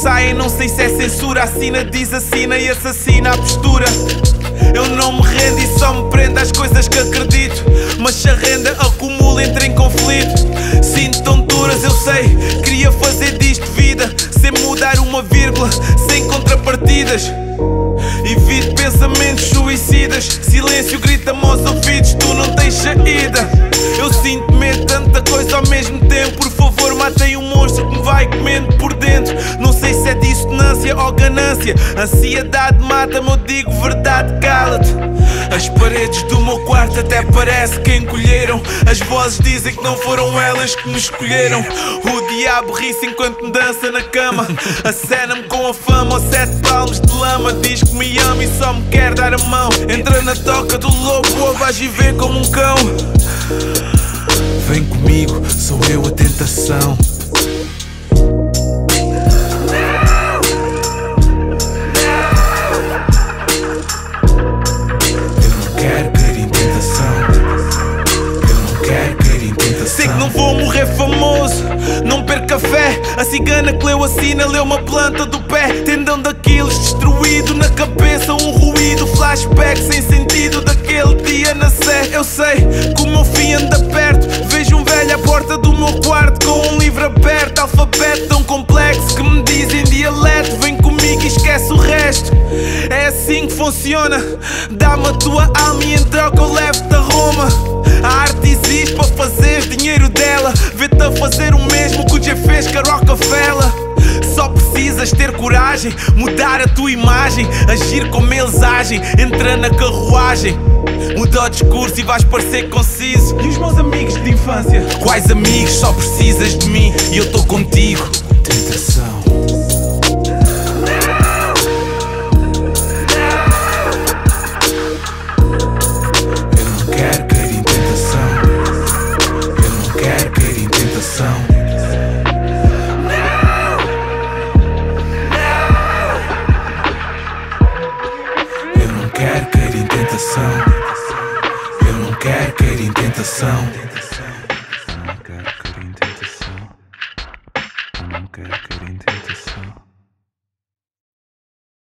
saem, não sei se é censura. Assina, diz, assina e assassina a postura. Eu não me rendo e só me prendo às coisas que acredito, mas se a renda acumula, entra em conflito. Sinto tonturas, eu sei, queria fazer disto vida, sem mudar uma vírgula, sem contrapartidas. Evito pensamentos suicidas, silêncio grita-me aos ouvidos, tu não tens saída. Eu sinto medo de tanta coisa ao mesmo tempo. Por favor, matem um monstro que me vai comendo por dentro. Não sei se é dissonância ou ganância. Ansiedade mata-me, eu digo verdade, cala-te. As paredes do meu quarto até parece que encolheram. As vozes dizem que não foram elas que me escolheram. O diabo ri-se enquanto me dança na cama. Acena-me com a fama aos 7 palmos de lama. Diz que me ama e só me quer dar a mão. Entra na toca do lobo ou vais viver como um cão. Vem comigo, sou eu a tentação. Sei que não vou morrer famoso, não perca fé. A cigana que leu a sina, leu uma planta do pé. Tendão daqueles destruído na cabeça, um ruído, flashback sem sentido daquele dia na sé. Eu sei que o meu fim anda perto. Vejo um velho à porta do meu quarto com um livro aberto, alfabeto tão complexo que me diz em dialeto. Vem comigo e esquece o resto. É assim que funciona. Dá-me a tua alma e em troca eu levo-te a Roma. A arte existe para fazeres dinheiro dela. Vê-te a fazer o mesmo que o Jeff fez com a Rockefeller. Só precisas ter coragem, mudar a tua imagem, agir como eles agem. Entra na carruagem, muda o discurso e vais parecer conciso. E os meus amigos de infância? Quais amigos? Só precisas de mim e eu estou contigo. Tentação. Eu não quero cair em tentação. Eu não quero cair em tentação.